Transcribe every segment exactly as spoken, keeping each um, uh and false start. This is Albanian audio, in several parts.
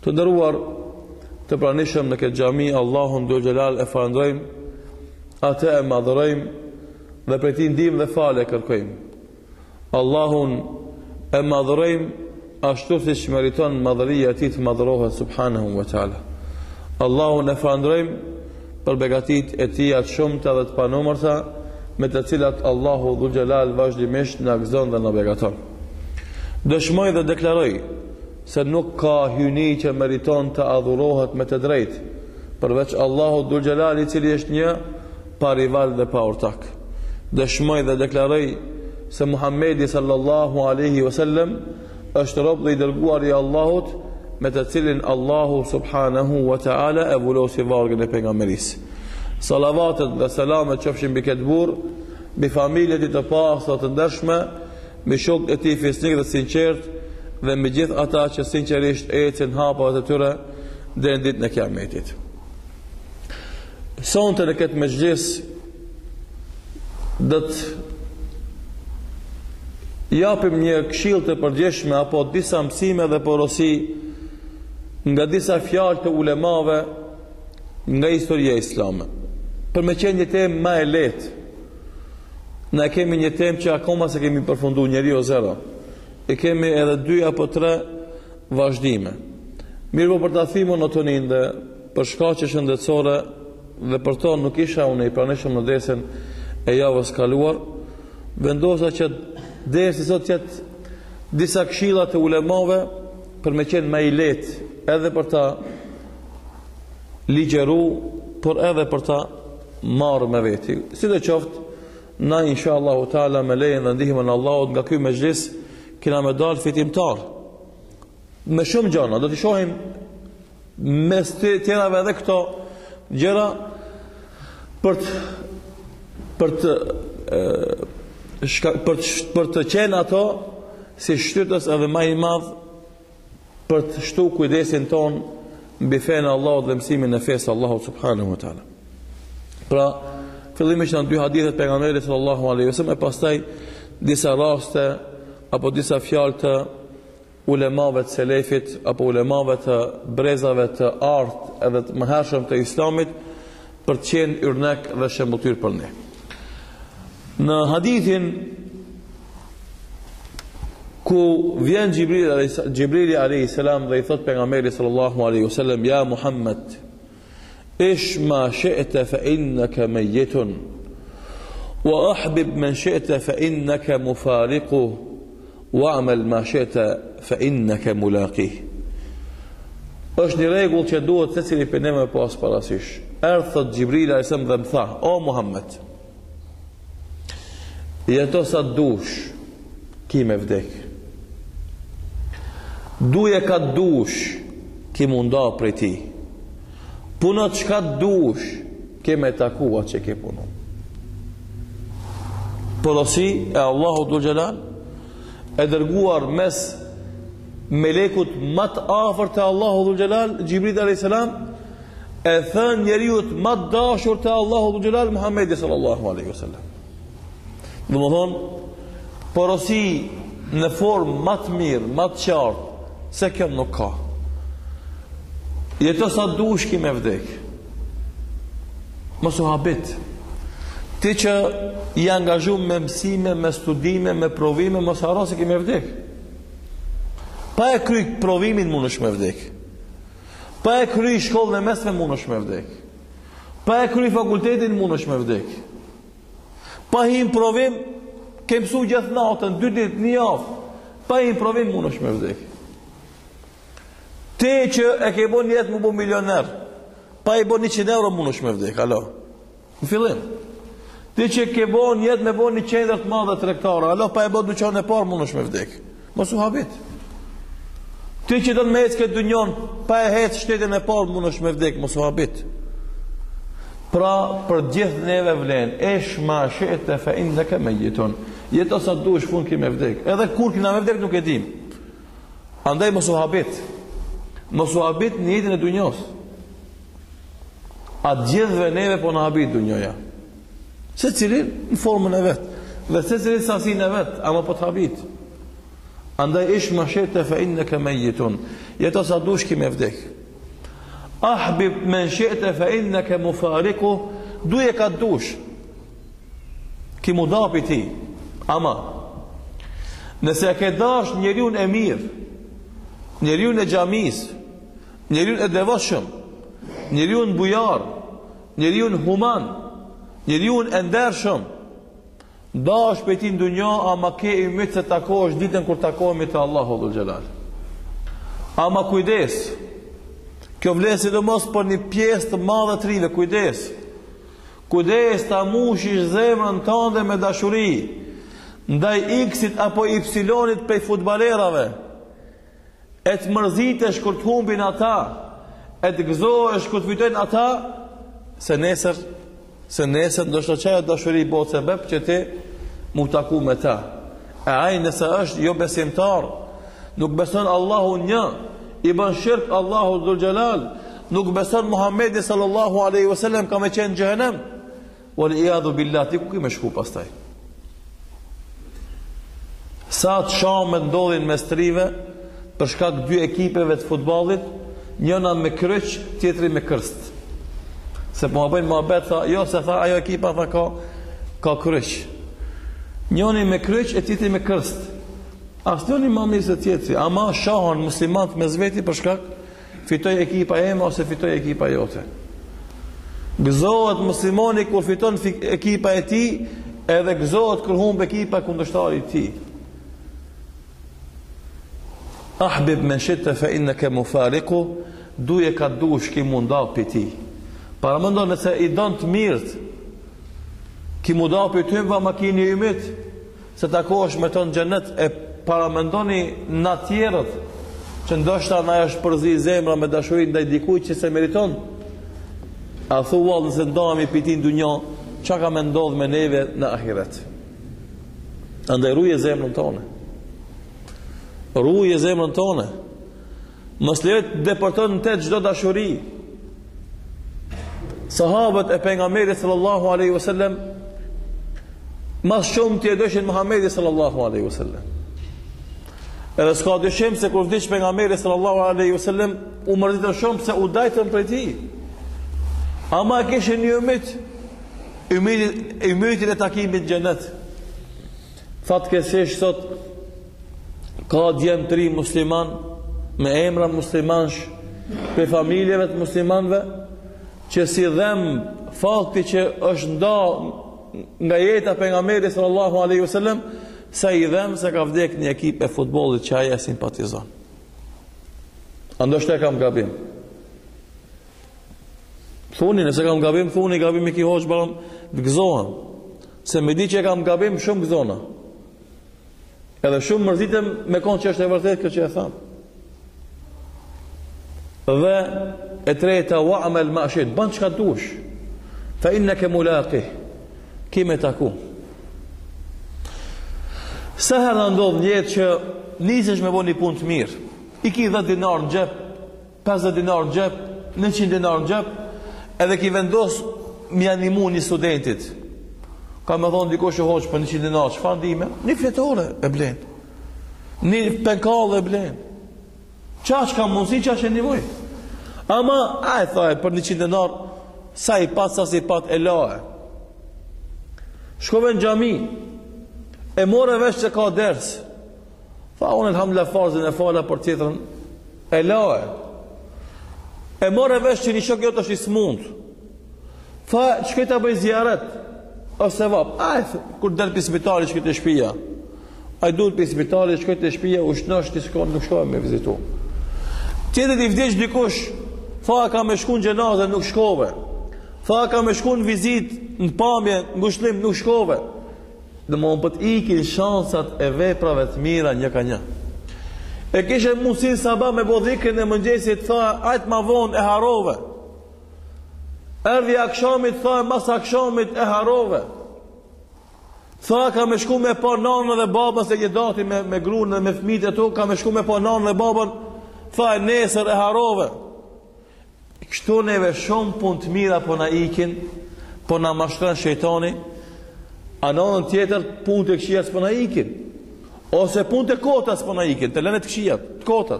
Të nderuar të pranishëm në këtë xhami, Allahun Dhul Xhelal e falenderojmë, atë e madhërojmë dhe prej tij ndihmë dhe falë kërkojmë. Allahun e madhërojmë ashtu siç meriton madhëria e tij të madhërohet subhanahu wa taala. Allahun e falenderojmë për begatitë e tij të shumta dhe të panumërta, me të cilat Allahu Dhul Xhelal vazhdimisht na gëzon dhe na begaton. Dëshmoj dhe deklaroj se nuk ka hyjni që meriton të adhurohet me të drejtë përveç Allahu Dhul Xhelal, i cili është një, pa rival dhe pa ortak. Dëshmoj dhe deklaroj se Muhamedi sallallahu alaihi wasallam është rob dhe i dërguar i Allahut, me të cilin Allahu subhanahu wa taala e vulosi vargën e pejgamberisë. Salavatet dhe selamet qofshin mbi këtë burr, mbi familjet e tij të pastra të ndershme, mbi shokët e tij fisnik dhe sinqert, dhe me gjithë ata që sinqerisht ecin hapat e tyre deri në ditën e Kiametit. Sonte në këtë mexhlis do të japim një këshill të përgjithshme apo disa mësime dhe porosi nga disa fjalë të ulemave nga historia islame. Për me qenë një temë më e lehtë, ne kemi një temë që akoma se kemi përfunduar, njeriu zero. E kemi edhe dy apo tre vazhdime. Mirë po për ta thënë monotonin dhe për shkaqe shëndetësore dhe për to nuk isha unë i pranishëm në dersën e javës kaluar, vendosa që dersi sot jetë disa këshilla të ulemave për me qenë më i lehtë edhe për ta ligjeru, por edhe për ta marrë me veti. Sidoqoftë, na inshallah taala me lejen dhe ndihmën e Allahut nga ky mexhlis kena me dalë fitimtar me shumë gjëra. Do të shohim mes të tjerave edhe këto gjëra për të për të e, shka, për të, për të qenë ato si shtytës edhe më i madh për të shtu kujdesin ton mbi fenë e Allahut dhe mësimin e fesë Allahut subhanahu wa taala. Pra, fillimisht në dy hadithet pejgamberit sallallahu alaihi wasallam, e pastaj disa raste apo disa fjalë të ulemave të selefit apo ulemave të brezave të artë edhe të mëhershëm të islamit për të qenë yrnek dhe shembulltyr për ne. Në hadithin ku vjen Gjibrili alayhi salam dhe i thot pejgamberit sallallahu alaihi wasallam, ja Muhammed, ish ma shi'ta fa innaka mayyitun wa ahbib man shi'ta fa innaka mufariquh wa'mal ma shi'ta fa innaka mulaqih. Është një rregull që duhet secili prej ne me pas parasysh. Erdhi thot Xhibril alayhis salam dhe më tha, o Muhammed, jeto sa dush, ki me vdek. Duje ka dush, ki munda prej ti. Puno çka dush, ke me taku atë që ke punu. Porosi e Allahu Dhul Xhelal e dërguar mes melekut më të afërt të Allahu Dhul Xhelal, Xhibril alayhis salam, e thën njeriu më të dashur të Allahu Dhul Xhelal, Muhamedi sallallahu alaihi wasallam. Domthon, porosi në formë më të mirë, më të qartë, se kjo nuk ka. Jeto sa dush ki me vdek. Mos u habit. Ti që i angazhu me mësime, me studime, me provime, mos haro se ki me vdek. Pa e kry provimin mund është me vdek. Pa e kry shkollën e mesme mund është me vdek. Pa e kry fakultetin mund është me vdek. Pa him provim, ke mësu gjithë natën, dy ditë, një javë. Pa him provim mund është me vdek. Ti që e ke bon jetë më bo milioner, pa i bon njëqind euro mund është me vdek, alo. Në fillim. Ti që ke bon jetë me bon një qendër të madhe tregtare, alo, pa e bon dyqan e parë mund është me vdek. Mos u habit. Ti që do të me ecë këtë dynjon, pa e hecë shtetin e parë mund është me vdek, mos u habit. Pra, për gjithë neve vlen, esh ma shete fe innaka mayyitun. Jeto sa dush fund ki me vdek. Edhe kur kina me vdek nuk e dim. Andaj mos u habit. Mos u habit në jetën e dunjos. Atë gjithëve neve po në habit dunjoja. Se cilin në formën e vetë. Dhe se cilin sasin e vetë, ama po të habit. Andaj ish ma shi'te fa innaka mayyitun. Jeto sa dush ki me vdek. Ahbib men shi'te fa innaka mufariku. Duje ka dush. Ki mu dapi ti. Ama nëse e ke dash njeriun e mirë, njeriun e xhamis, njeriun e devotshëm, njeriun bujar, njeriun human, njeriun e ndershëm, dash për ti në dunja, ama ke i mytë se takosh ditën kur takohemi të Allahu dhul xhelal. Ama kujdes, kjo vlen sidomos për një pjesë të madhe të rive, kujdes. Kujdes ta mushish zemrën tënde me dashuri ndaj X-it apo Y-it prej futballerave. E të mërzitesh kur të humbin ata, e të gëzohesh kur të fitojnë ata, se nesër, se nesër ndoshta çaja dashuri bëhet sebeb që ti mu taku me ta. E ai nëse është jo besimtar, nuk beson Allahu një, i bën shirk Allahu dhul xhelal, nuk beson Muhamedi sallallahu alaihi wasallam ka me qenë në xhehenem. Wal iyadhu billah, ti ku ke më shku pastaj? Sa të shamet ndodhin mes trive për shkak dy ekipeve të futbollit, njëna me kryq, tjetri me krst. Se po bëjnë mohabet, tha, jo se tha ajo ekipa tha ka ka kryq. Njëri me kryq e tjetri me krst. Asnjëri më mirë se tjetri, ama shohën muslimanët mes veti për shkak fitoi ekipa eme ose fitoi ekipa jote. Gëzohet muslimani kur fiton ekipa e tij, edhe gëzohet kur humb ekipa kundërshtarit të tij. Ahbib men shi'ta fa innaka mufariqu, duje ka dush ki mundal për ti. Para mendon nëse i don të mirët, ki mundal për ty va makini ymit, se takohesh me ton xhenet, e para mendoni na tjerët që ndoshta na është përzi zemra me dashuri ndaj dikujt që se meriton. A thua nëse ndahemi për ti në dunja, çka ka me ndodh me neve në ahiret? Andaj ruje zemrën tonë. Ruje zemrën tonë. Mos lejohet deporton në të çdo dashuri. Sahabët e pejgamberit sallallahu alaihi wasallam mas shumë të dëshin Muhamedi sallallahu alaihi wasallam. Edhe s'ka dyshim se kur vdiq pejgamberi sallallahu alaihi wasallam, u mërzitën shumë se u dajtën prej tij. Ama kishin një ymit, ymit e takimit në xhenet. Fatkeqësisht sot ka djem të ri musliman me emra muslimansh për familjeve të muslimanve që si dhem fakti që është nda nga jeta pejgamberit sallallahu alaihi wasallam, sa i dhem se ka vdek një ekip e futbollit që ai e simpatizon. Andoshta kam gabim. Thuni nëse kam gabim, thuni gabim i ki hoq baron të gëzohem. Se me di që e kam gabim, shumë gëzona. Edhe shumë mërzitem me konë që është e vërtet kjo që e tham. Dhe e treta, wa amel ma shit, ban që ka dush, fa inneke mulaqih, ki me taku. Sa herë ndodh njetë që nisesh me bo një punë të mirë, i ki dhjetë dinar në gjep, pesëdhjetë dinar në gjep, njëqind dinar në gjep, edhe ki vendos mi animu një studentit. Ka me thonë dikosh e hoqë për njëqind dinar, që fa ndime? Një fletore e blen, një penkall e blen. Qa që ka mundësi, qa që e nivoj? Ama, a e thaj, për njëqind dinar, sa i pat, sa si pat, e lae. Shkove në gjami, e more vesh që ka ders. Tha, unë elhamdulillah farzën e fala për tjetërën, e lae. E more vesh që një shok jotë është i smund. Tha, që këta bëj zjaret, ose vap, a e thë, kur del për spitali që këtë shpia. A i duhet për spitali që këtë shpia, u shnosh të shkon, nuk shkove me vizitu. Tjetët i vdesh dikush, tha, ka me shku në gjenazë, nuk shkove. Tha, ka me shku në vizit, në pamje, në ngushlim, nuk shkove. Dhe më pët ikin shansat e veprave të mira një ka një. E kishe mundësin sabah me bodhikën e mëngjesit, tha, ajtë ma vonë e harove. Erdhi akshamit, tha, mas akshamit e harove. Tha, ka me shku me pa nanë dhe babën, se jedati me, me grunë dhe me fmit e tu, ka me shku me pa nanë dhe babën, tha, nesër e harove. Kështu neve shumë pun të mira po na ikin, po na mashtron shejtani, a në anën tjetër pun të këqija s'po na ikin. Ose punë të kota s'po na ikin, të lënë të këshijat, të kotat.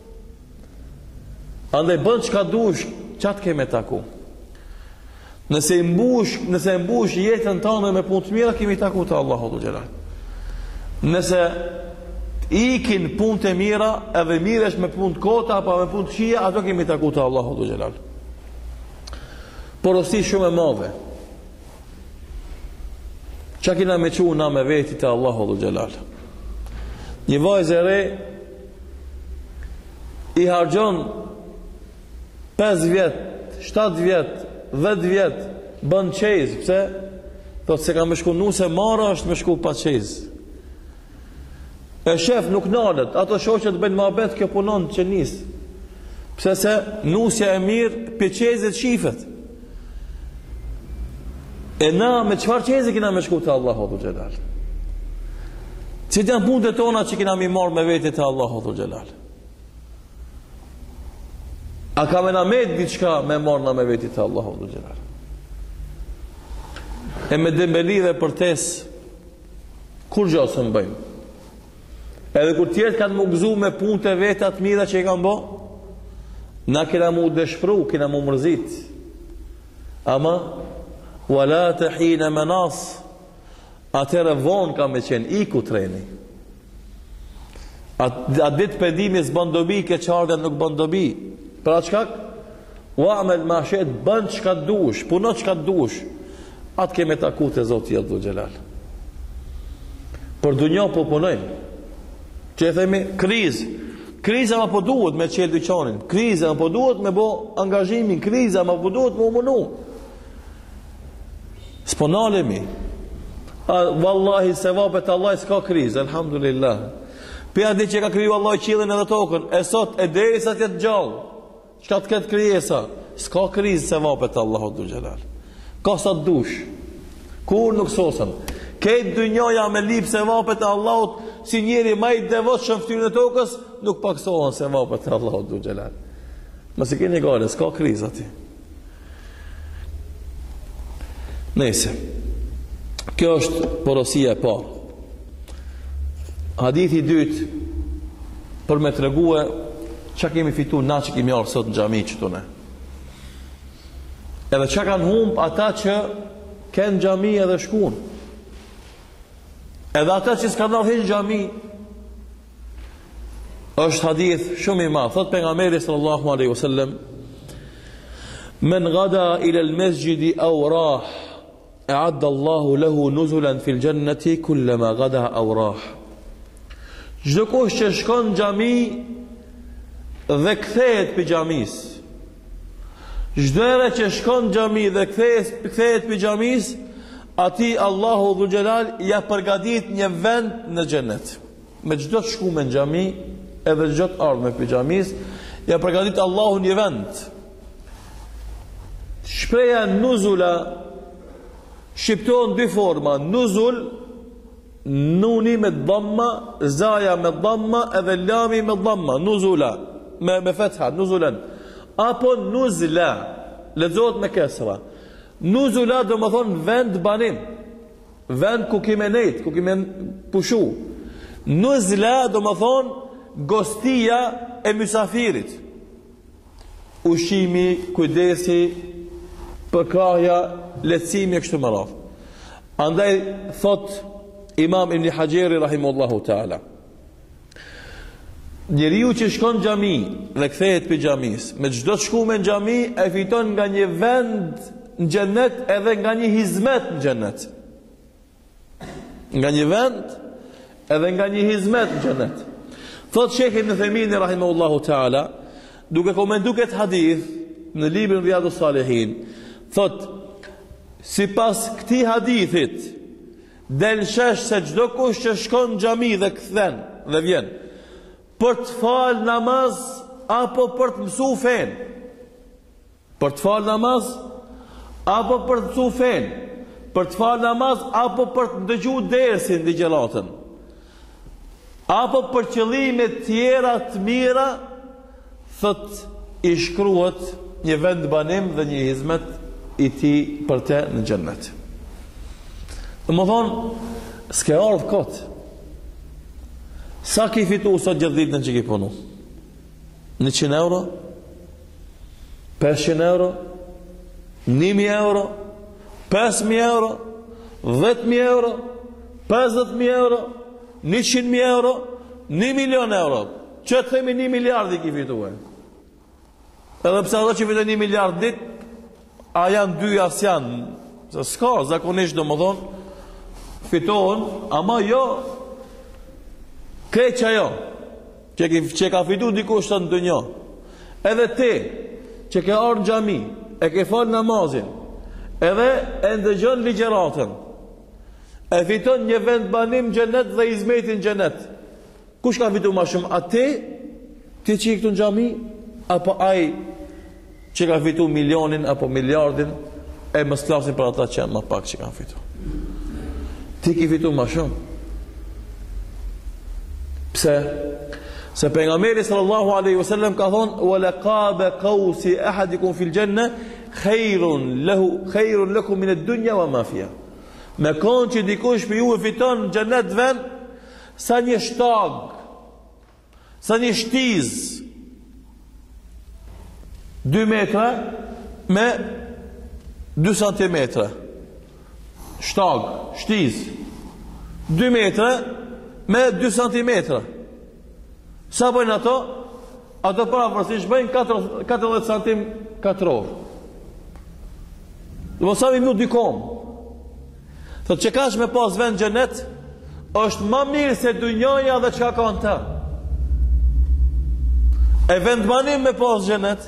Andaj bën çka dush, çat keme taku. Nëse i mbush, nëse i mbush jetën tonë me punë të mira, kemi taku te Allahu Dhul Jalal. Nëse ikin punë të mira, edhe miresh me punë të kota apo me punë të këqija, ato kemi taku te Allahu Dhul Jalal. Porosi shumë e madhe. Qa kina me qu na me veti të Allahu Dhul Jalal. Një vajzë e re i hargjon pesë vjet, shtatë vjet, dhjetë vjet, bën qez, pse? Thot se ka me shku nuse mara është me shku pa qez. E shef nuk nalet, ato shoqet bëjnë mohabet, kjo punon që nis. Pse se nusja e mirë pe qezit shifet. E na me çfarë qezi kina me shku te Allahu Dhul Jalal. Si janë punët tona që kina mi marrë me veti te Allahu Dhul Jalal. A ka me na met diçka me marrë na me veti te Allahu Dhul Jalal. E me dembeli dhe përtes kur gjasë më bëjmë. Edhe kur tjertë kanë më gëzu me punët e vetat mira që i kanë bo, na kina mu dëshpru, kina mu mërzit. Ama wala të hina menas, atëre vonë ka me qenë iku treni. A ditë pedimi s'bën dobi, ke qarde nuk bën dobi. Pra qkak? Wa'mel ma shet, bën qka dush, punon qka dush. Atë keme taku të Zoti Dhul Jalal. Për dunja po punojmë. Që e themi kriz. Kriza ma po duhet me qelë dyqanin. Kriza ma po duhet me bo angazhimin. Kriza ma po duhet me umunu. S'po nalemi. Wallahi se vapet Allah s'ka krizë, alhamdulillah. Pja di që ka kriju Allah qilin edhe tokën, e sot e deri sa tjetë gjallë, qka të ketë krijesa, s'ka krizë se vapet Allah Dhul Jalal. Ka sa të dush, kur nuk sosën. Kejtë dynjoja me lip se vapet Allahut, si njeri ma i devot shëmftyrën e tokës, nuk paksohen se vapet Allah Dhul Jalal. Mësi keni gale, s'ka krizë ati. Nese, kjo është porosia e parë. Hadithi i dytë për me të regue që kemi fitu na që kemi arë sot në gjami që të ne. Edhe që kanë humb ata që kënë gjami edhe shkun. Edhe ata që s'kanë arë hinë gjami. Është hadith shumë i ma. Thot pejgamberi sallallahu alaihi wasallam, men gada ila al-masjidi aw rah, a'adda Allahu lahu nuzulan fil jannati kullama gada aw rah. Çdo kush që shkon në xhami dhe kthehet pe xhamis. Çdo herë që shkon në xhami dhe kthehet kthehet pe xhamis, atij Allahu Dhul Jalal ja përgatit një vend në xhenet. Me çdo të shkuar në xhami, edhe çdo të ardhmë pe xhamis, ja përgatit Allahu një vend. Shpreha nuzula shqiptohen dy forma, nuzul, nuni me dhamma, zaja me dhamma, edhe lami me dhamma, nuzula, me, me fetha, nuzulan. Apo nuzla, lexohet me kesra. Nuzula do më thonë vend banim, vend ku kime nejt, ku kime pushu. Nuzla do më thonë gostia e mysafirit. Ushimi, kujdesi, përkrahja, lehtësimi e kështu me radhë. Andaj thot Imam Ibn Hajeri rahimullahu ta'ala, njeriu që shkon në xhami dhe kthehet pe xhamis, me çdo të shkuar në xhami e fiton nga një vend në xhennet edhe nga një hizmet në xhennet. Nga një vend edhe nga një hizmet në xhennet. Thot Sheikh Ibn Uthaymeen rahimahullahu ta'ala, duke komentuar këtë hadith në librin Riyadhus Salihin, thot sipas këtij hadithit del shesh se çdo kush që shkon në xhami dhe kthen dhe vjen për të fal namaz apo për të mësuar fen, për të fal namaz apo për të mësuar fen, për të fal namaz apo për të dëgjuar dersin dhe gjellatën, apo për qëllime tjera të mira, thot i shkruhet një vend banim dhe një hizmet i ti për te në xhennet. Dhe më thonë, s'ke ardhë kotë. Sa ki fitu sot gjithë ditën që ki punu? njëqind euro? pesëqind euro? një mijë euro? pesë mijë euro? dhjetë mijë euro? pesëdhjetë mijë euro? njëqind mijë euro? një milion euro? Që të themi një miliard i ki fitu e? Edhe pse ato që fitu një miliard dit, a janë dy as janë, se s'ka, zakonisht do më thonë, fitohen, ama jo, kreqa jo, që, që ka fitu dikush të në dënjo. Edhe ti, që ke orë në gjami, e ke falë namazin, edhe e ndëgjën ligjeratën, e fiton një vend banim gjenet dhe izmetin gjenet. Kush ka fitu ma shumë? A ti, ti që i këtu në gjami, apo aj që ka fitu milionin apo miliardin, e më sklasin për ata që janë ma pak që ka fitu. Ti ki fitu ma shumë. Pse? Se pejgamberi sallallahu alaihi wasallam ka thonë: "Wa laqaba qawsi ahadikum fil janna khairun lahu khairun lakum min ad-dunya wa ma fiha." Me kon që dikush për ju e fiton në xhenet vend sa një shtag, sa një shtiz, dy metra me dy santimetra. Shtag, shtiz, dy metra me dy santimetra. Sa bëjnë ato? Ato para përësish bëjnë katërdhjetë santim katror. Dhe më sami mu dy kom. Thot që kash me pas vend gjenet, është ma mirë se dynjoja dhe qka ka në ta. E vend manim me pas gjenet,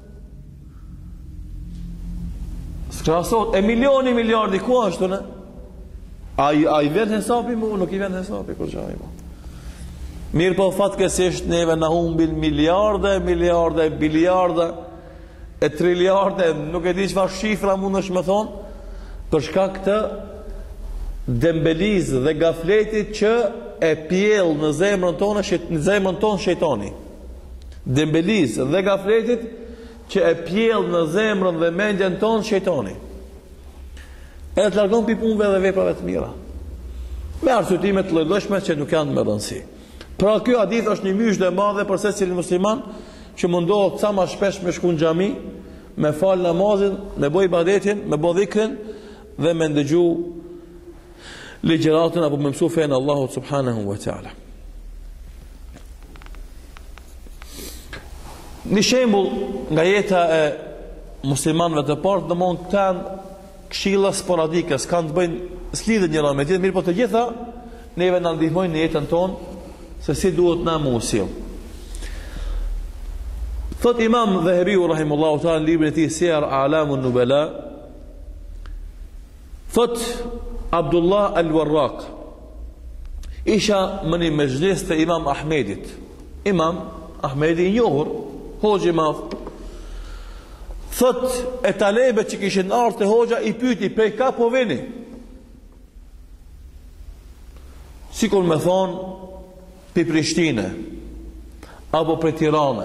s'krasot, e milioni miliardi, ku është të në? A, a i vend hesapi mu, nuk i vend hesapi, kur gjaj mu. Mirë po fatkesisht neve në humbin miliarde, miliarde, biliarde, e triliarde, nuk e di që fa shifra mund është me thonë, përshka këtë dembeliz dhe gafletit që e pjell në zemrën tonë, në zemrën tonë shejtani. Dembeliz dhe gafletit që e pjell në zemrën dhe mendjen tonë shejtani. E të largon pi punëve dhe veprave të mira. Me arsutimet të llojshme që nuk janë me rëndësi. Pra kjo hadith është një myshë e madhe për secilin musliman që mundohet sa më shpesh me shku në xhami, me fal namazin, me bëj ibadetin, me bëj dhikrin dhe me ndëgju ligjëratën apo me mësu fenë Allahut subhanahu wa taala. Një shembull nga jeta e muslimanëve të parë, domthonjë këta këshilla sporadike, s'kan të bëjnë s'lidhen njëra me tjetrën, mirë po të gjitha neve na ndihmojnë në jetën tonë se si duhet na mu usil. Thot Imam Dhahabiu rahimullahu ta'ala në librin e tij Siyar A'lamun Nubala, thot Abdullah al-Warraq isha më një mezhlis të Imam Ahmedit. Imam Ahmedi i njohur, hoxhi i madh. Thot e talebe që kishin ardhur te hoxha i pyeti prej ka po vini. Sikur me thonë pi Prishtine, apo prej Tirane,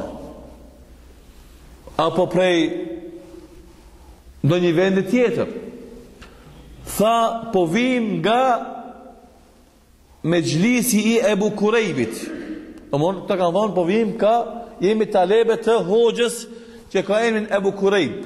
apo prej ndonjë vendi tjetër. Tha po vim nga mexhlisi i Ebu Kurejbit. Domthon ta kanë thonë po vim ka jemi talebe të hoxhës që ka emrin Ebu Kurejb.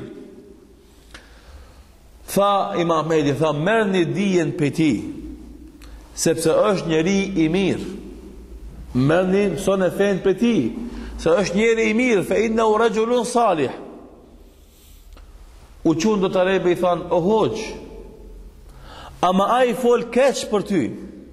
Tha Imam Ahmedi, tha merrni dijen pe ti, sepse është njeri i mirë. Merrni mëson e fen pe ti, se është njeri i mirë, fe inna u rajulun salih. U qunë do të rebe i thanë, o hoqë, ama a i fol keq për ty,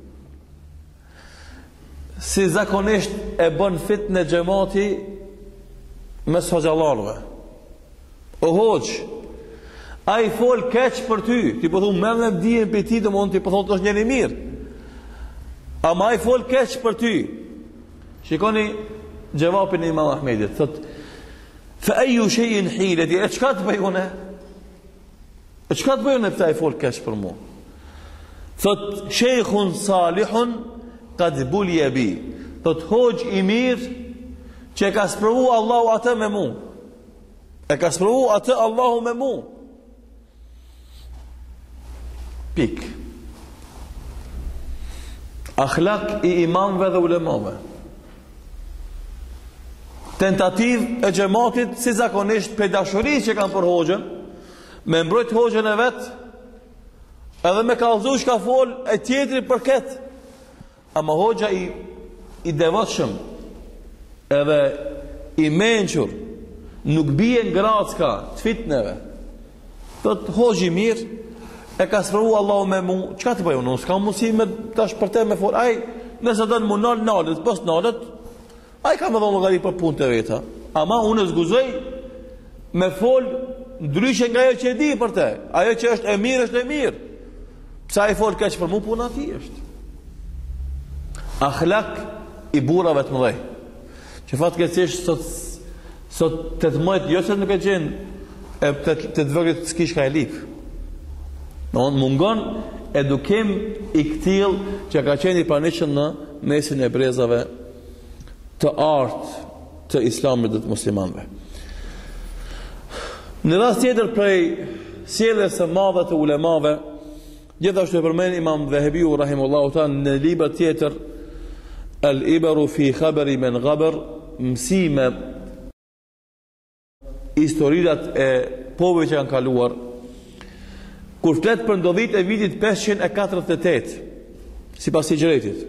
si zakonisht e bën fit në gjemati mes hoxalarve. O hoqë, a i fol keq për ty, ti po thunë mërë në dijen për ti, dhe mund ti po thonë të është njëri mirë, ama a i fol keq për ty. Shikoni gjevapin e Imam Ahmedit, thot, fa eju shejin hileti, e qka të bëjune? E qka të bëjune pëta i fol keq për mu? Thot, shejkhun salihun, ka të bulje bi. Thot, hoq i mirë, që e ka sprovu Allahu atë me mu. E ka sprovu atë Allahu me mu. Pik. akhlak i imamëve dhe ulemave. Tentativ e xhamatit si zakonisht pe dashuri që kanë për hoxhën, me mbrojt hoxhën e vet, edhe me kallëzu shka fol e tjetri për këtë. Ama hoxha i, i devotshëm edhe i mençur nuk bie ngracka të fitneve. Thot hoxhi mirë e ka sfru Allahu me mu, çka të bëj unë? Unë s'kam mundësi me tash për te me fol. Ai nëse do të më nal nalet, pos nalet, ai ka më dhënë llogari për punët e veta. Ama unë zguzoj me fol ndryshe nga ajo që e di për te. Ajo që është e mirë është e mirë. Pse ai fol kaq për mua, puna ti është. Akhlak i burrave të mëdhej. Që fatkeqësisht sot sot të të mëjt jo se nuk e gjen e të të vogël s'kish ka e lip. Do mungon edukim i këtill që ka qenë i pranishëm në mesin e brezave të artë të islamit dhe të muslimanëve. Në rast tjetër prej sjelljes së madhe të ulemave, gjithashtu e përmend Imam Dhahabiu rahimahullahu ta'ala në libër tjetër Al-Ibaru fi khabari men ghabar, mësime historirat e povëve që kanë kaluar, kur flet për ndodhit e vitit pesëqind e katërdhjetë e tetë sipas hijretit.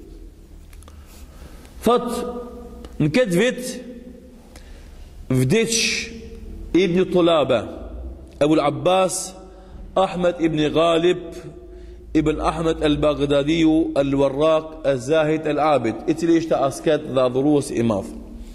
Thot, në këtë vit vdiq Ibn Tulaba, Abu al-Abbas Ahmed ibn Ghalib ibn Ahmed al-Baghdadiu al-Warraq al-Zahid al-Abid, i cili ishte asket dhe adhurues i madh.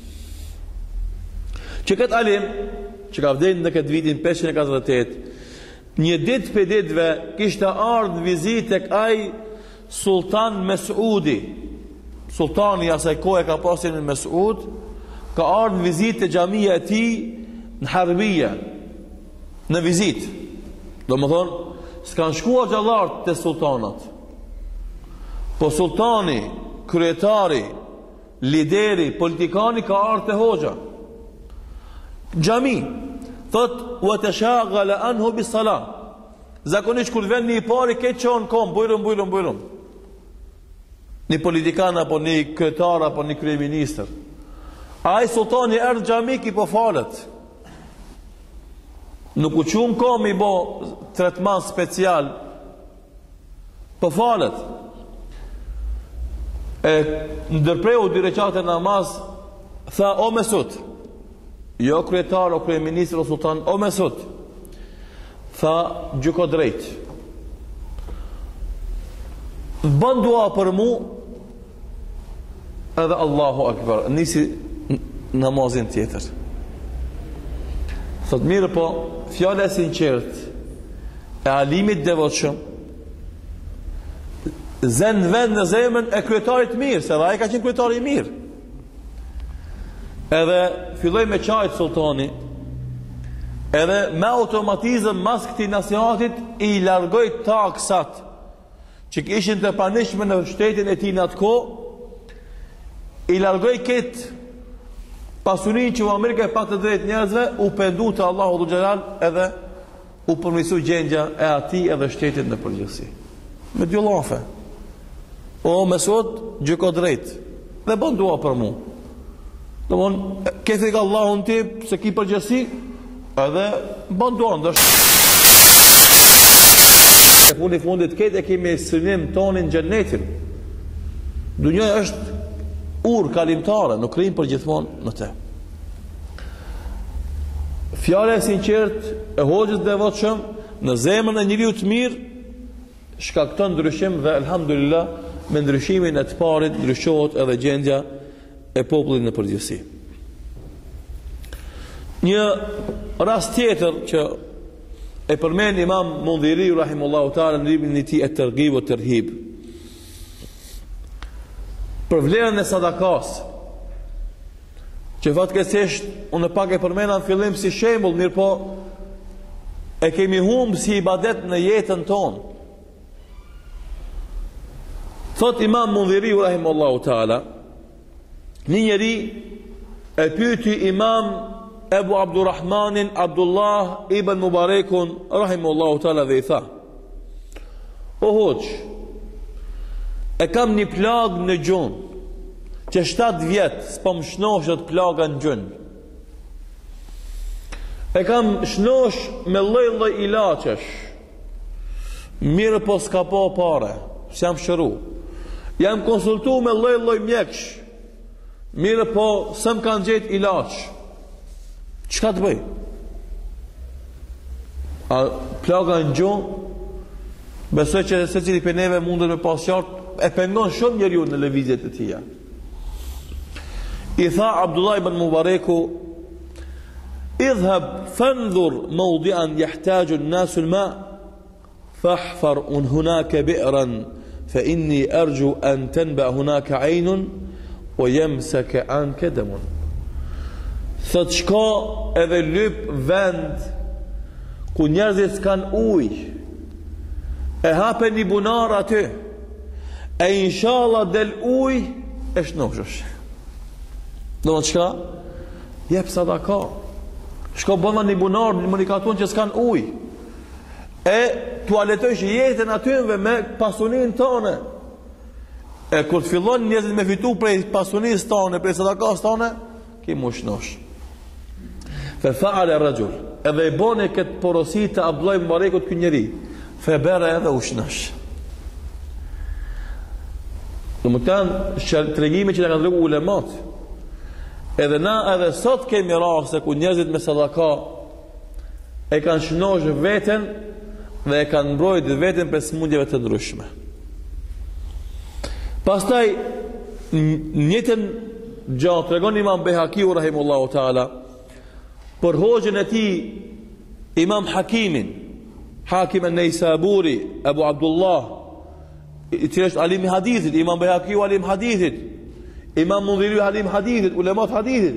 Që këtë alim, që ka vdekur në këtë vitin pesëqind e katërdhjetë e tetë, një ditë për ditëve kishte ardhur vizitë tek ai Sultan Mesudi. Sultani asaj kohe ka pasur Mesud, ka ardhur vizitë te xhamia e tij në Harbija, në vizitë. Domethënë, s'kan shkuar xhallar te sultanat. Po sultani, kryetari, lideri, politikani ka ardhur te hoxha. Xhami, thot, wa tashaghala anhu bis salat. Zakonisht kur vjen një i pari ke çon kom, bujrum bujrum bujrum. Një politikan apo një kryetar apo një kryeministër. Ai sultani erdh xhami ki po falet. Nuk u qum kom i bo tretman special, po falet. E ndërpreu dy rekate namaz, tha o Mesud, jo kryetar o kryeministër o sultan, o Mesud, tha gjyko drejt, bën dua për mu, edhe Allahu Akbar, nisi namazin tjetër. Thot mirë po, fjala e sinqert e alimit devotshëm zën vend në zemrën e kryetarit mirë, se dhe ai ka qenë kryetari i mirë. Edhe filloi me çajt sultani, edhe me automatizëm mas këtij nasihatit i largoi taksat që kishin të pranishme në shtetin e tij në atë kohë, i largoi këtë pasunin që u Amerika e pa të drejt njerëzve, u pendu të Allahu Dhul Xhelal edhe u përmirësoi gjendja e atij edhe shtetit në përgjithësi. Me dy llafe. O Mesud, gjyko drejt dhe bën dua për mua. Domthon, ke thënë Allahun ti se ki përgjithësi, edhe bën dua ndosh. Në fundi fundit këtë e kemi synim tonin xhenetin. Dunja është ur kalimtare, nuk rrim për gjithmonë në te. Fjala e sinqert e hoxhës devotshëm në zemrën e njeriu të mirë shkakton ndryshim dhe elhamdulillah me ndryshimin e të parit ndryshohet edhe gjendja e popullit në përgjithësi. Një rast tjetër që e përmend Imam Mundhiri rahimullahu taala në librin e tij At-Targhib wa Tarhib, për vlerën e sadakas, që fatkeqësisht unë pak e përmenda në fillim si shembull, mirë po e kemi humbë si ibadet në jetën tonë. Thot Imam Mundhiri rahimahullahu taala, një njeri e pyeti Imam Ebu Abdurrahmanin Abdullah ibn Mubarekun rahimahullahu taala dhe i tha: O hoç, e kam një plagë në gjunë, që shtatë vjetë, s'po më shnoshet plaga në gjunë. E kam shnosh me lloj-lloj ilaçesh. Mirë po s'ka po pare, s'jam shëru. Jam konsultu me lloj-lloj mjeksh. Mirë po s'm kanë gjetë ilaç. Çka të bëj? A plaga në gjunë, besoj që secili prej neve mundet me pas qartë, e pengon shumë njeriu në lëvizjet e tija. I tha Abdullah ibn Mubareku: "Idhhab fanzur mawdi'an yahtaju an-nasu al-ma' fahfar hunaka bi'ran fa inni arju an tanba hunaka 'aynun wa yamsaka 'anka damun." Thot shko edhe lyp vend ku njerëzit s'kan ujë, e hape një bunar aty, e inshallah del ujë e shnoshësh. Do më të shka? Jep sadaka. Shko bëna një bunar, një mënikaton që s'kan ujë, e tualetojsh jetën atynve me pasunin tëne. E kur të fillon njerëzit me fitu prej pasunis tëne, prej sadakas tëne, ki mu shnosh. Fe faale rajul, edhe i bone këtë porosit të Abdullah ibn Mubarekut kë njeri, fe bere edhe u shnosh. Në më kanë të regjime që në kanë regu ulemat, edhe na edhe sot kemi rase ku njerëzit me sadaka e kanë shnosh veten dhe e kanë mbrojt veten për smundjeve të ndryshme. Pastaj njëtën gjatë tregon Imam Behakiu rahimullahu taala për hoxhën e tij Imam Hakimin, Hakim an-Naysaburi, Abu Abdullah, i cili është alim i hadithit, Imam Behakiu alim hadithit, Imam Mundhiri alim hadithit, ulemat hadithit.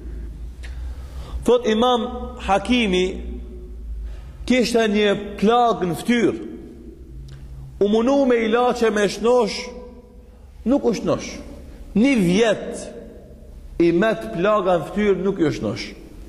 Thot Imam Hakimi kishte një plagë në fytyrë, u munu me ilaçe me shnosh, nuk u shnosh. Një vjet i met plaga në fytyrë, nuk u shnosh.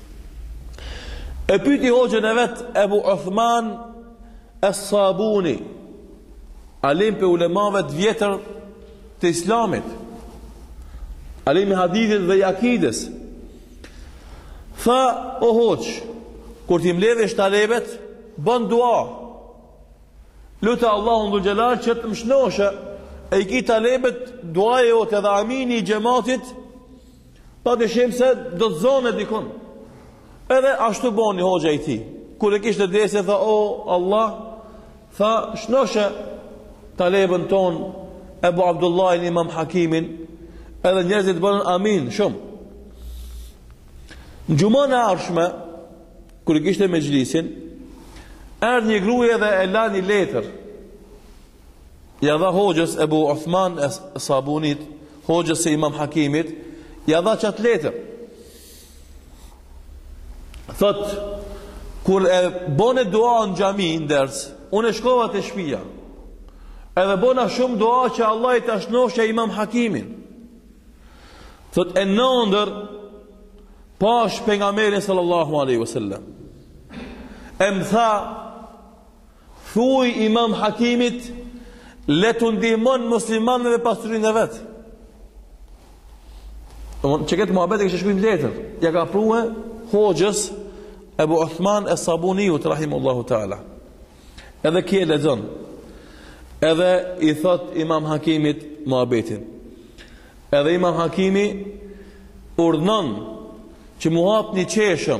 E pyti hoxhën e vet Ebu Uthman Es-Sabuni, alim për ulemave të vjetër të islamit, alim i hadithit dhe i akides. Tha, o hoq, kur ti mbledhesh talebet, bën dua, lutë Allahun dhul xhelal që të më shnoshe, e i ki talebet duaje jote dhe amini i gjematit, pa dëshim se do të zone dikun. Edhe ashtu boni hoxha i ti. Kur e kishte dese, tha, o Allah, tha, shnoshe talebën ton, Ebu Abdullahin Imam Hakimin, edhe njerëzit bënën amin shumë. Në gjumën e arshme, kër i kishte me gjlisin, erdhë një gruje dhe e la një letër. Ja dha hoxhës Ebu Uthman e Sabunit, hoxhës e Imam Hakimit, ja dha qatë letër. Thot, kur e bone dua në gjami në ders, unë e shkova të shpia, edhe bona shumë dua që Allah i të ashnoshe Imam Hakimin. Thot, e nëndër, pash pejgamberin sallallahu alaihi wasallam. E më tha, thuj Imam Hakimit, le të ndihmon muslimanëve pasurin e vetë. Që këtë muhabet e kështë shkujnë letër, ja ka pruhe hoxhës Ebu Uthman Es-Sabuniut rahimullahu ta'ala. Edhe kje lexon. Edhe i thot Imam Hakimit muhabetin. Edhe Imam Hakimi urdhnon që mu hap një qeshëm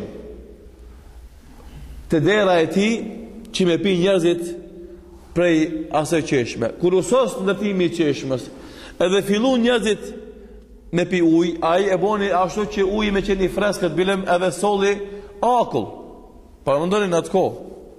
të dera e ti që me pi njerëzit prej asaj qeshme. Kur usos në ndërtimi i qeshmës, edhe fillu njerëzit me pi uj, a i e boni ashtu që uj me qeni freskët bilem edhe soli akull. Para më ndonin atë kohë.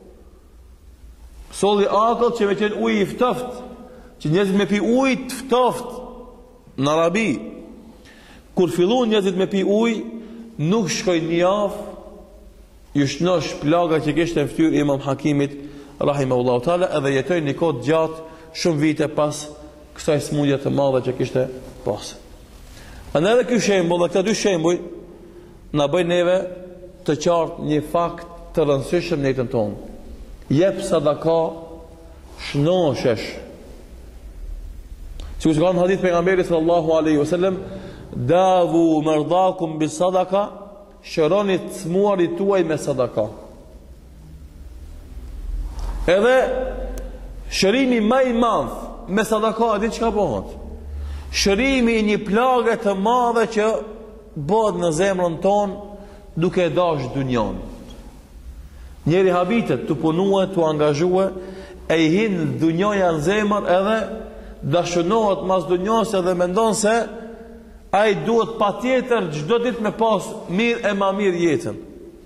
Soli akull që me qeni uj i ftoft, që njerëzit me pi uj të ftoft në Arabi. Kur fillu njerëzit me pi uj, nuk shkoj një javë, ju shnosh plaga që kishte në fytyrë Imam Hakimit rahimahullahu taala, edhe jetoi një kohë gjatë shumë vite pas kësaj smundje të madhe që kishte pas. Në edhe ky shembull, dhe këta dy shembuj na bëjnë neve të qartë një fakt të rëndësishëm në jetën tonë. Jep sadaka, shnoshesh. Si ku ka në hadith pejgamberi sallallahu alaihi wasallam, davu mardakum bis sadaka, shëroni të smuarit tuaj me sadaka. Edhe shërimi më i madh me sadaka, a di çka bëhet? Shërimi i një plagë të madhe që bëhet në zemrën tonë duke dash dynjan. Njeri habitet të punue, të angazhue, e i hinë dynjoja në zemër edhe dashënohet mas dynjos edhe mendon se ai duhet pa tjetër çdo ditë me pas mirë e ma mirë jetën.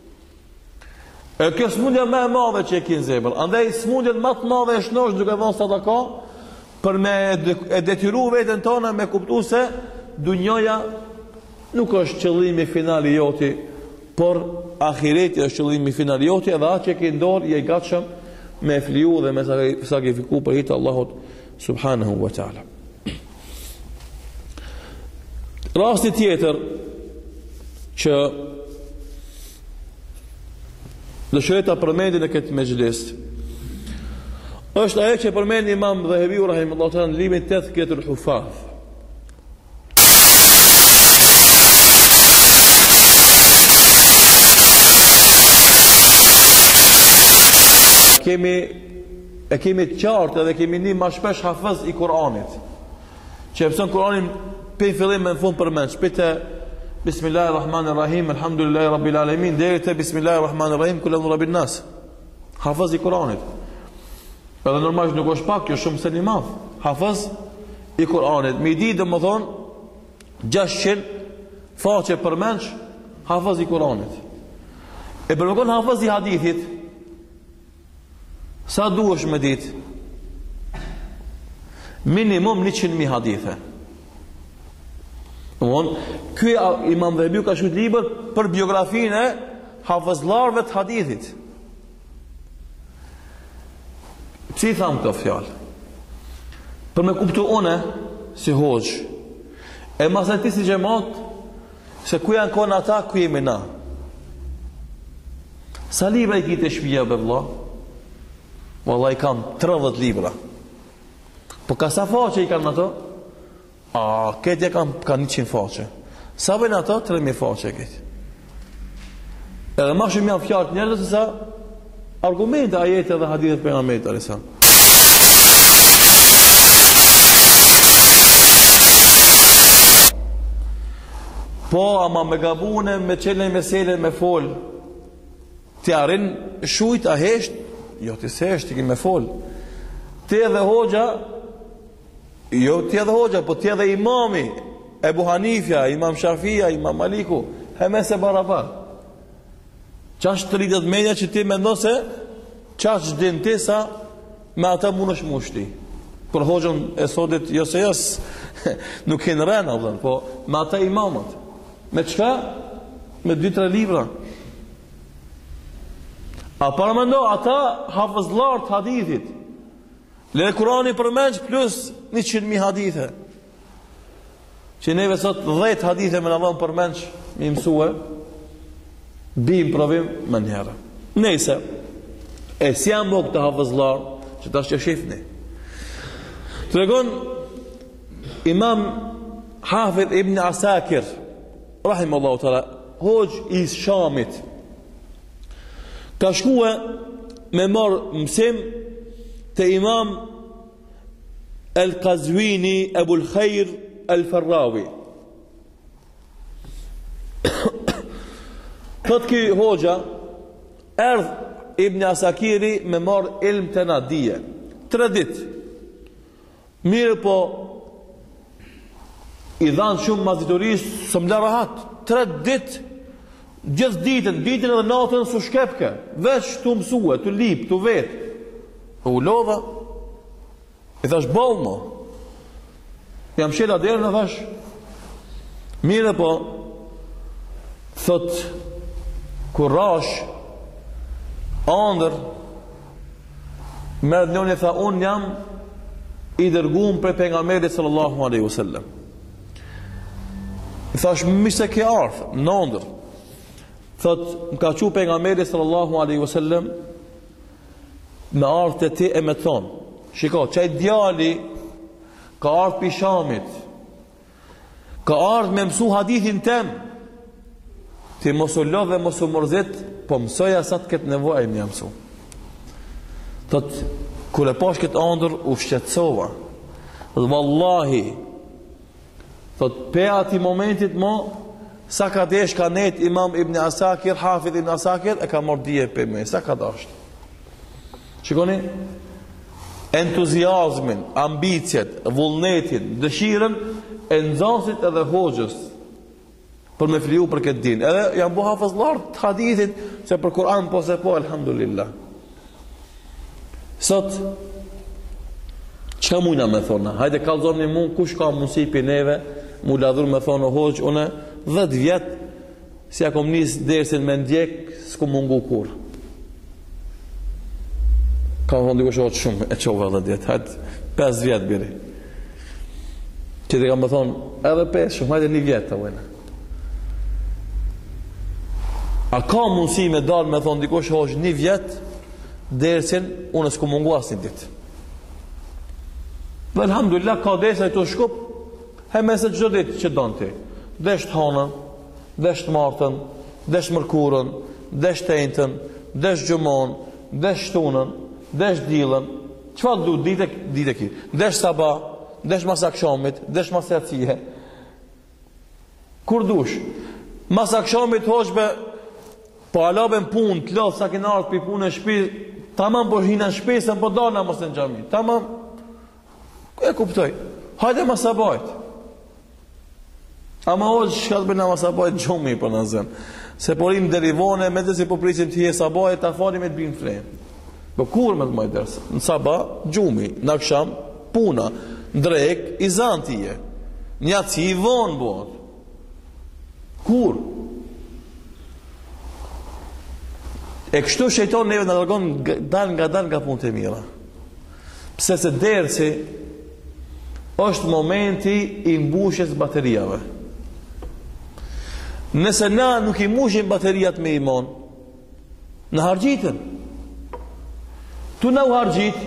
E kjo smundja më e madhe që e ki në zemër. Andaj smundjet më të madhe e shnosh duke dhënë sadaka për me e detyru veten tonë me kuptu se dunjoja nuk është qëllimi final i joti, por ahireti është qëllimi final i joti, edhe atë që ke dorë je i gatshëm me fliu dhe me sakrifiku për hir të Allahut subhanahu wa taala. Rasti tjetër që dëshiroj ta përmendin në këtë mejlis është ajo që përmend Imam Dhahabiu rahimahullahu taala në librin Tadhkiratul Huffaz. Kemi e kemi të qartë edhe kemi një ma shpesh hafaz i Kur'anit, që e pësën Kur'anin për fillim me në fund përmend, shpite Bismillahirrahmanirrahim, Alhamdulillahi Rabbil Alamin, deri te Bismillahirrahmanirrahim, Kul a'udhu birabbin nas. Hafaz i Kur'anit. Edhe normal nuk është pak, kjo shumë se një madh. Hafaz i Kur'anit. Mi di dhe më thonë gjashtëqind faqe përmendsh hafaz i Kur'anit. E për më konë hafaz i hadithit, sa duhesh me ditë? Minimum njëqind mijë hadithe. Domthon, ky Imam Dhahabiu ka shkruar libër për biografinë e hafazllarëve të hadithit. Pse i tham këtë fjalë? Për me kuptu une si hoxh, e masati si xhamat, se ku janë konë ata, ku jemi na. Sa libra i kite shpija be vëlla? Wallahi kam tridhjetë libra. Po ka sa faqe i kanë ato? A, këtë e kam ka njëqind faqe. Sa bëjnë ato? tre mijë faqe këtë. Edhe ma shumë janë fjalë të njerëzve se sa argumente, ajete dhe hadithe pejgamberit alayhis salam. Po, ama me gabune, me qelen, me selen, me fol, ti arrin shujt, a hesht, jo ti se hesht, ti ki me fol. Ti edhe hoxha, jo ti edhe hoxha, po ti edhe imami, Ebu Hanifja, Imam Shafia, Imam Maliku, heme se barabar. Qash të rritet menja që ti mendon se qash din ti sa me ata mund është mushti. Për hoxhën e sotit, jo se jas, nuk e në rena, po me ata imamat. Me qka? Me dy tre libra. A paramendo ata hafazlar të hadithit. Le Kurani përmend plus njëqind mijë hadithe. Që neve sot dhjetë hadithe me në dhëmë përmend mi mësue, bim provim më njëherë. Nëse e si janë bëk të hafazlar që tash që shifni. Tregon Imam Hafidh Ibn Asakir rahimahullahu taala, hoxh i Shamit, ka shkue me marë mësim të Imam El-Qazwini Ebul Khair El-Farrawi. Thot ki hoxha, erdh Ibn Asakiri me marë ilm të nadije. Tre dit. Mirë po, i dhanë shumë mazitorisë, së mla rahat. Tre dit, gjithë ditën, ditën edhe natën su shkepke, veç të mësue, të lip, të vetë. U lodha, i thash bolë mo. Jam shela derën e thash, mire po, thot, kur rash, andër, mërë njën e tha, unë jam i dërgum për pejgamberit sallallahu alaihi wasallam. I thash, mi se ke ardhë, në ndër. Thot, më ka që pejgamberi sallallahu alaihi wasallam me ardhë të ti e me thonë, shiko, qaj djali ka ardhë pi Shamit, ka ardhë me mësu hadithin tem, ti mos u lodh dhe mos u mërzit, po mësoja sa të ketë nevojë më mësu. Thot, kur e pash këtë ëndër u shqetësova. Dhe vallahi, thot, pe ati momentit mo, sa ka desh ka net Imam Ibn Asakir, Hafidh Ibn Asakir, e ka marrë dije pe me, sa ka dasht. Shikoni, entuziazmin, ambicjet, vullnetin, dëshiren, e nxënësit edhe hoxhës, për me fliu për këtë din. Edhe janë bu hafëzlar të hadithit, se për Kur'an po se po, alhamdulillah. Sot, çka mujna me thona? Hajde kallzoni mu, kush ka mundësi për neve, mu ladhur me thonë hoxh, une dhjetë vjet, si ja kom nis dersin me ndjek, s'ku mungu kur. Ka thonë dikush hoxh shumë, e qova dhe djetë, hajde pesë vjet biri. Që të kam me thonë, edhe pesë shumë, hajde një vjet të vojna. A ka mundësi me dalë me thonë dikush hoxh një vjet, dersin, unë s'ku mungu asë një ditë. Dhe alhamdulillah, ka dersa i të shkup, he me se gjdo ditë që donë ti. Desht hanën, desht martën, desht mërkurën, desht tejntën, desht gjumon, desht shtunën, desht dilën, qëfa du dite, dite ki? Desht sabah, desht mas akshamit, desht mas jacije. Kur dush? Mas akshamit hoshbe, po alaben punë, të lodhë sa kina ardhë për punë e shpi, tamam po hina shpesën, po dalë mos në gjami. Tamam, e kuptoj. Hajde ma sabajt. Ama o shka të bërna ma sabajt gjumi për në zënë. Se porim derivone, me dhe si po prisim të je sabajt, ta falim e të bimë frejmë. Po kur me të majtë dërsa? Në sabaj, gjumi, në aksham, puna, ndrek, i zanë të je. Një atë si i vonë bëhet. Kur? E kështu shejton neve në largon dal nga dal nga punët e mira. Pse se dersi është momenti i mbushjes bateriave. Nëse na nuk i mbushim bateriat me iman, në hargjitën. Tu në u hargjit,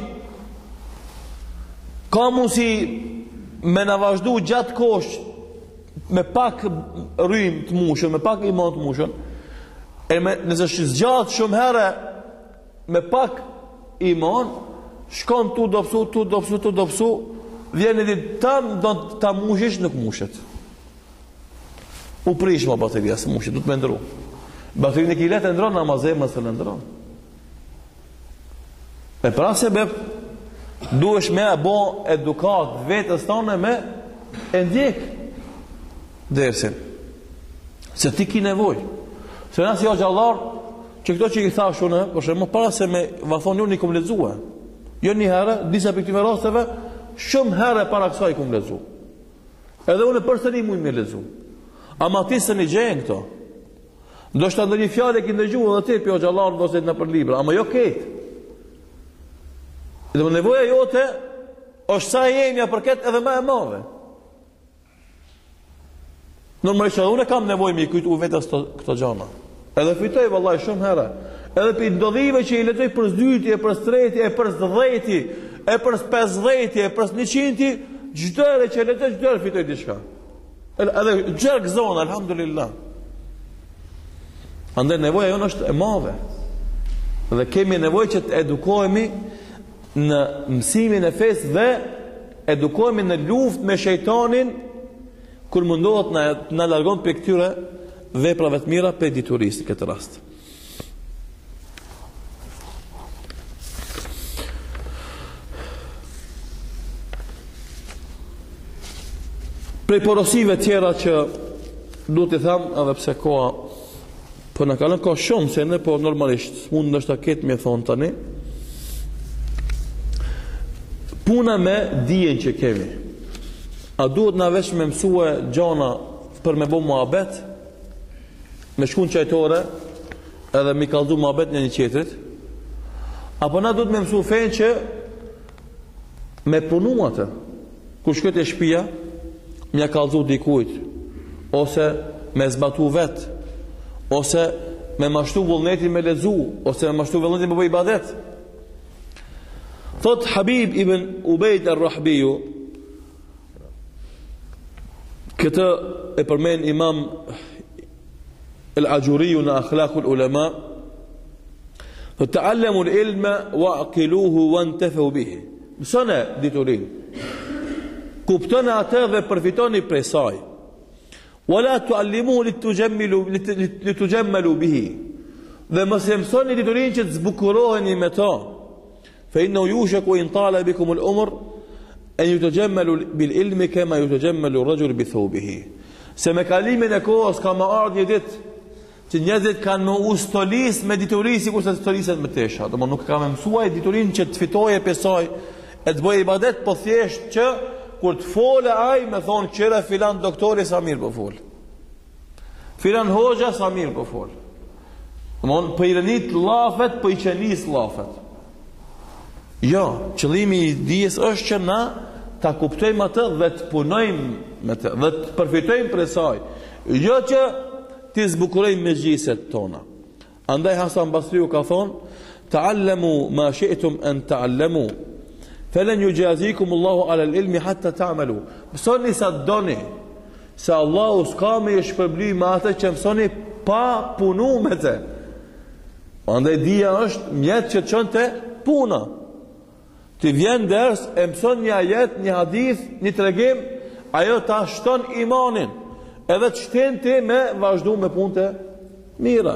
ka mundësi me në vazhdu gjatë kosh me pak rrim të mushën, me pak iman të mushën, e me, nëse është zgjatë shumë herë me pak iman, shkon tu dopsu, tu dopsu, tu dopsu, vjen e ditë tam, do ta mushish, nuk mushet. U prish ma bateria, se mushet, du të me ndru. Baterin e kilet e ndron, namazem mësë në ndron. E pra se bep, duesh me e bo edukat vetës tane me e ndjek dersin. Se ti ki nevoj. Se nësi jo gjallar, që këto që i thash unë, për shemë, para se me vathon ju një kom lezua. Jo një herë, disa për këtime rasteve, shumë herë para kësa i kom lezu. Edhe unë përse një mujnë me lezu. Ama ti se një gjenë këto. Do shtë ndër një fjallë e kënë dëgju edhe ti për jo gjallar do se në për libra. Ama jo ketë. Dhe më nevoja jote, është sa e jemja për ketë edhe ma e mave. Normalisht edhe unë kam nevojë me i kujtu vetës këto gjana. Edhe fitoj vallaj shumë herë. Edhe për ndodhive që i lexoj për zdyti, e për streti, e për dhjeti, e për pesdhjeti, e për njëqind, çdo herë që lexoj çdo herë fitoj diçka. Edhe gjerg zonë, alhamdulillah. Andaj nevoja jonë është e madhe. Dhe kemi nevojë që të edukohemi në mësimin e fesë dhe edukohemi në luftë me shejtanin kur mundohet na na largon për këtyre veprave të mira për diturisë në këtë rast. Prej porosive tjera që duhet të them, edhe pse koha po na kalon ka shumë se ne po normalisht mund ndoshta ketë më thon tani. Puna me dijen që kemi. A duhet na vesh me mësue gjana për me bo muhabet, me shkun qajtore, edhe mi kaldu muhabet një një qetrit, apo na duhet me mësu fejnë që me punu atë, kur shkët e shpia, mja kaldu dikujt, ose me zbatu vet, ose me mashtu vullnetin me lezu, ose me mashtu vullnetin me bo ibadet. Thot Habib ibn Ubejd al-Rahbiju, Këtë e përmen Imam El-Ajuriu në Akhlaqul Ulama, ta'allamu al-ilma wa'qiluhu wantafau bihi. Mësoni diturin, kuptoni atë dhe përfitoni prej saj. Wala tuallimuhu litujammilu litujammalu bihi. Dhe mos e mësoni diturin që të zbukuroheni me to. Fa innahu yushaku in tala bikum al-umr an yutajammalu bil ilmi kama yutajammalu ar-rajulu bi thawbihi. Se me kalimin e kohës ka më ardhur një ditë që njerëzit kanë më ustolis me dituri sikur se stolisat me tesha. Domthonë nuk ka më mësuar diturin që të fitoje pesaj e të bëjë ibadet, po thjesht që kur të fole ai me thonë qëra filan doktori sa mirë po fol. Filan hoxha sa mirë po fol. Domthonë po i rënit llafet, po i qenis llafet. Jo, qëllimi i dijes është që na ta kuptojmë atë dhe të punojmë me të, dhe të përfitojmë prej saj. Jo që ti zbukurojmë me gjiset tona. Andaj Hasan Basriu ka thonë: ta'allamu ma shi'tum an ta'allamu, falan yujazikum Allahu ala al-ilmi hatta ta'malu. Mësoni sa doni, se Allahu s'ka me ju shpërbly me atë që mësoni pa punu me të. Andaj dia është mjet që çonte puna. Ti vjen ders, e mëson një ajet, një hadith, një tregim, ajo ta shton imanin. Edhe të shten ti me vazhdu me punte mira.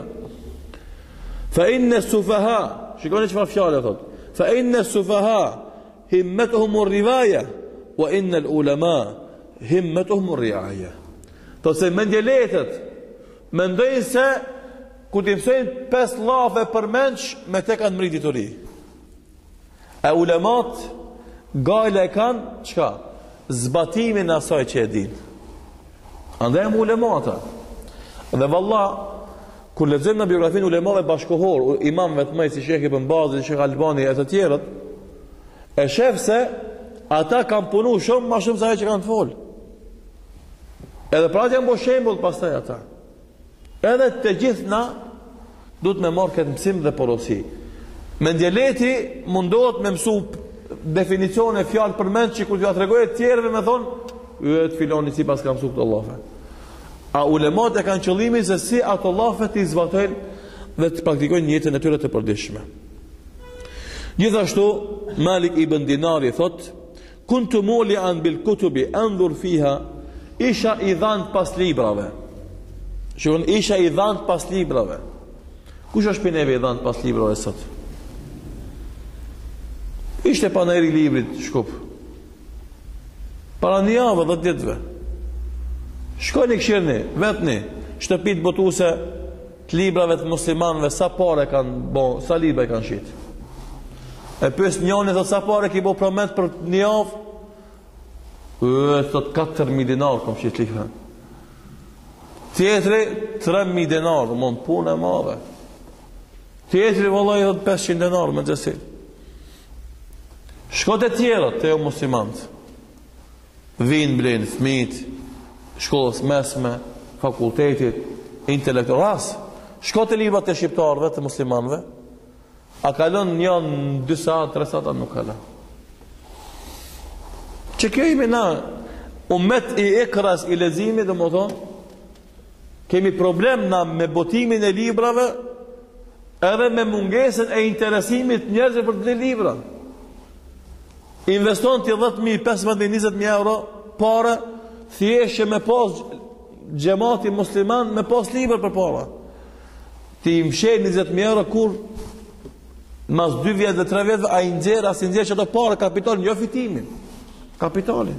Fa inne sufaha, shikoni çfarë fjalë thot. Fa inne sufaha himmatuhum ar-riwaya wa inna al-ulama himmatuhum ar-ri'aya. To se mendjeletët mendojnë se ku ti mësojnë pesë llafe për menç me te kanë mri dituri. E ulemat gajle e kanë çka? Zbatimin e asaj që e din. Andaj më ulemata. Dhe valla, kur lexojmë në biografinë ulemave bashkohor, imamëve të mëdhenj si Sheikh Ibn Bazi, Sheikh Albani e të tjerët, e shef se ata kanë punu shumë më shumë se ajo që kanë fol. Edhe pra janë bo shembull pastaj ata. Edhe të gjithë na duhet me marrë këtë mësim dhe porosi. Mendjeleti mundohet me mësu definicione fjalë për mend që kur t'ja tregojë të tjerëve me thonë yet filoni si pas ka mësu këtë Allafe. A ulemat e kanë qëllimi se si ato Allafe të izbatojnë dhe të praktikojnë jetën e tyre të përditshme. Gjithashtu Malik ibn Dinari thot: kuntu muli'an bil kutubi anzur fiha, isha i dhënë pas librave. Shikon, isha i dhënë pas librave. Kush është pineve i dhënë pas librave sot? Ishte paneri librit shkup. Para një javë dhe ditëve. Shkojni këshirni, vetni, shtëpit botuse të librave të muslimanëve, sa pare kanë bo, sa libra kanë shit. E pës njëni dhe sa pare ki bo promet për një javë, e thot katër mijë dinar kom shit libra. Tjetri tre mijë dinar, dhe mund punë e madhe. Tjetri vëllaj dhe pesëqind dinar me gjësi. Shkot e tjerët të jo muslimanët. Vinë blenë fëmijët, shkollës mesme, fakultetit, intelektual ras. Shkot e librat e shqiptarëve të muslimanëve. A kalon një në dy saat, tre saat, nuk kalon. Që kjo imi na, umet i ikras i lezimi, dhe më thonë, kemi problem na me botimin e librave, edhe me mungesën e interesimit njerëzve për të libra. Investon të dhjetë mijë, pesëmbëdhjetë mijë, njëzet mijë euro pare, thjesht me pas xhamati musliman me pas libër për para. Ti mshej njëzet mijë euro kur mas dy vjet dhe tre vjet ai nxjerr as i nxjerr çdo parë kapital, jo fitimin. Kapitalin.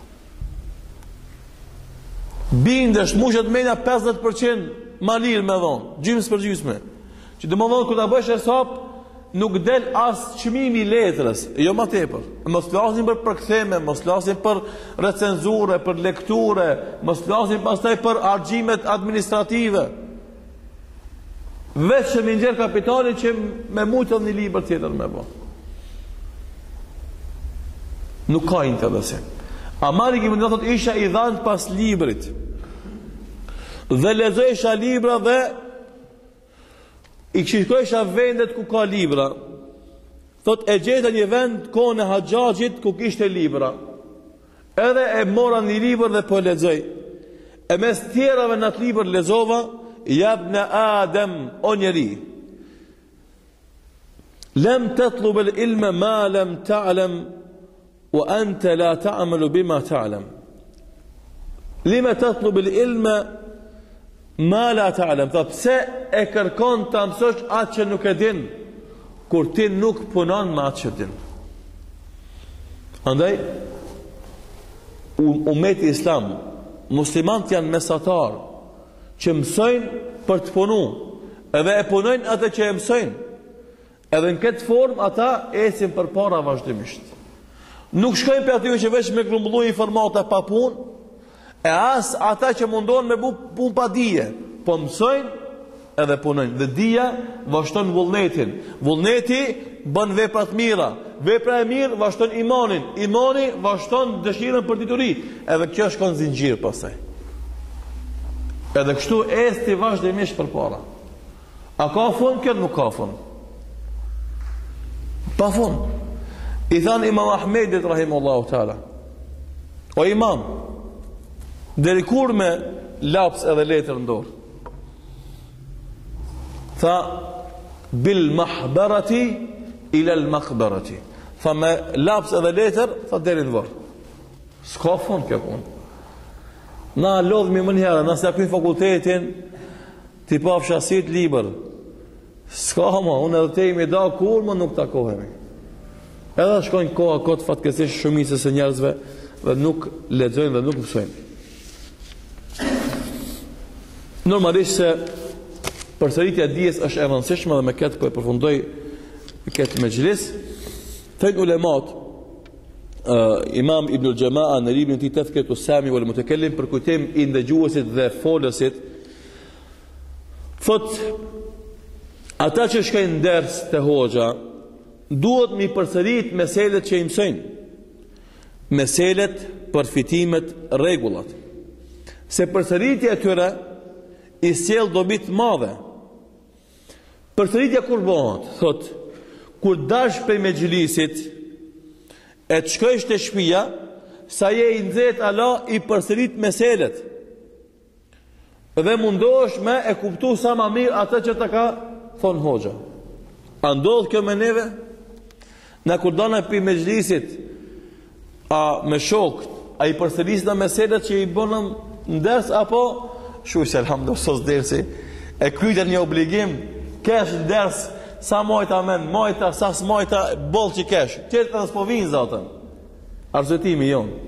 Bindesh mushet mena pesëdhjetë përqind ma lirë me dhonë, gjymës për gjysme. Që dhe më dhonë ku ta bësh hesap, nuk del as çmimi i letrës, jo më tepër. Mos flasim për përktheme, mos flasim për recenzure, për lekture, mos flasim pastaj për argjimet administrative. Vetëm i nxjerr kapitalin që me mujtën një libër tjetër me bë. Nuk ka interesim. Amari që më thot isha i dhënë pas librit. Dhe lexoisha libra dhe i shikoisha vendet ku ka libra. Thot e gjeta një vend kohën e Haxhaxhit ku kishte libra. Edhe e mora një libër dhe po lexoj. E mes tjerave në atë libër lezova, jabna Adem, o njeri, lem tatlub al-ilma ma lam ta'lam wa anta la ta'malu bima ta'lam. Lima tatlub al-ilma ma la ta'lam. Tha pse e kërkon ta mësosh atë që nuk e din, kur ti nuk punon me atë që din. Andaj ummeti islam, muslimant janë mesatar që mësojnë për të punu, edhe e punojnë atë që e mësojnë, edhe në këtë formë ata esin për para vazhdimisht. Nuk shkojnë për aty që veç me grumbullu informata pa punë, e as ata që mundohen me bu punë pa dije, po mësojnë edhe punojnë. Dhe dija vazhdon vullnetin. Vullneti bën vepra të mira. Vepra e mirë vazhdon imanin. Imani vazhdon dëshirën për dituri. Edhe kjo shkon zinxhir pastaj. Edhe kështu esti vazhdimisht përpara. A ka fund kjo? Nuk ka fund. Pa fund. I than Imam Ahmedit rahimahullahu taala, o imam, deri kur me laps edhe letër në dorë? Tha, bil mahbarati ila al makhbarati. Tha me laps edhe letër, tha deri në varr. S'ka fund kjo punë. Na lodhmi më njëherë, nëse ja kryjnë fakultetin, ti pa fshasit liber. S'ka ma, unë edhe te imi da kur, më nuk takohemi. Edhe shkojnë koha kotë fatkesish shumicës e njerëzve dhe nuk lexojnë dhe nuk mësojnë. Normalisht se përsëritja e dijes është e rëndësishme dhe me këtë po e përfundoj këtë mexhlis. Thënë ulemat, uh, Imam Ibn al-Jamaa në librin e tij Tadhkiratu Sami wal Mutakallim për kujtim i ndëgjuesit dhe folësit, thot ata që shkojnë në ders te hoxha duhet mi përsërit meselet që i mësojnë, meselet, përfitimet, rregullat. Se përsëritja e tyre i sjell dobi të mëdha. Përsëritja kur bëhet, thot, kur dash prej mexhlisit, e të shkojsh te shtëpia, sa je i nxehtë ala i përsërit meselet. Dhe mundohesh me e kuptu sa më mirë atë që të ka thonë hoxha. A ndodh kjo me neve? Na kur dona pi mexhlisit, a me shok, a i përsëris në meselet që i bënëm në ders, apo shush elhamdulillah sos dersi, e kryjtën një obligim, kesh në ders, sa mojta men, mojta, sa smojta, bol që kesh, qëtë të nëspo vinë zatën, arzetimi jonë.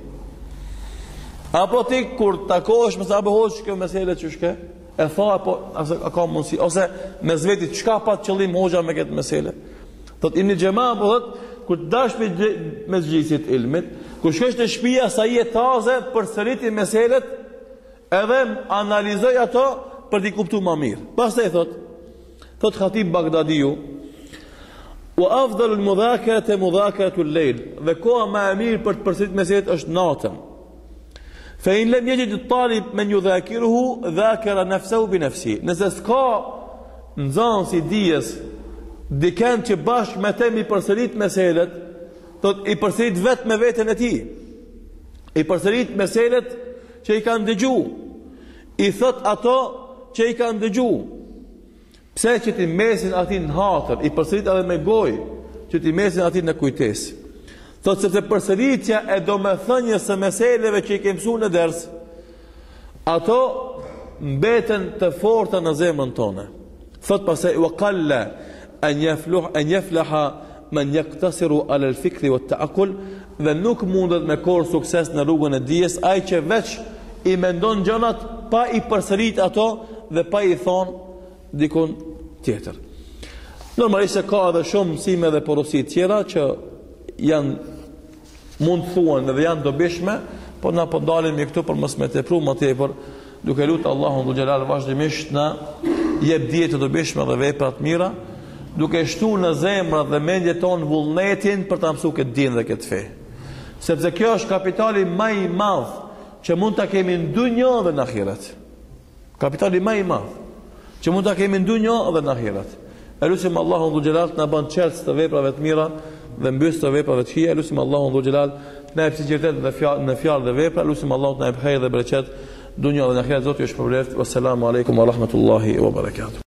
Apo ti kur takohesh me sa bëhosh kjo meselet që shke, e tha, apo, ase, a ka mundësi, ose me zvetit, qka pa të qëllim hoxha me këtë meselet? Thot, Ibn Gjema, po thot, kur të dash me, me zgjisit ilmit, kur shkesh të shpia sa i e taze për sëriti meselet, edhe analizoj ato për t'i kuptu ma mirë. Pas të e thot, thot Khatib Bagdadiu, u afdalu l-mudhakarat e mudhakarat l-lejl, dhe koha ma e mirë për të përsërit meselet është natën. Fe in lem jegjet të talib men ju dhakiruhu, dhakera nefsehu bi nefsi. Nëse s'ka nëzanë si dijes, diken që bashkë me tem i përsërit meselet, thot i përsërit vetë me vetën e ti, i përsërit meselet që i kanë dëgju, i thot ato që i kanë dëgju, pse që ti mesin ati në hatër, i përsërit edhe me goj, që ti mesin ati në kujtes. Thot sepse përsëritja e do me thënjës së meseleve që i kemësu në ders, ato mbeten të forta në zemrën tonë. Thot pasaj, wa kalla an yaflaha man yaqtasiru ala al-fikri wa at-ta'aqqul, dhe nuk mundet me korr sukses në rrugën e dijes ai që veç i mendon gjërat pa i përsërit ato dhe pa i thon dikun tjetër. Normalisht ka edhe shumë mësime dhe porosi tjera që janë mund thuan dhe janë dobishme, po na po dalim me këtu për mos me tepru më tepër, duke lutur Allahun dhul xhelal vazhdimisht na jep dije të dobishme dhe vepra të mira, duke shtu në zemrat dhe mendjet tonë vullnetin për ta mësuar këtë din dhe këtë fe. Sepse kjo është kapitali më i madh që mund ta kemi në dunjë dhe në ahiret. Kapitali më i madh që mund ta kemi në dunjë dhe në ahiret. Elusim Allahun dhul xhelal të na bën çelës të veprave të mira dhe mbys të veprave të këqija. Elusim Allahun dhul xhelal të na jap sinqeritet në fjalë në fjalë dhe vepra. Elusim Allahun të na jap hajër dhe bereqet dunja dhe në ahiret. Zoti ju shpërblet. Wassalamu alaikum wa rahmatullahi wa barakatuh.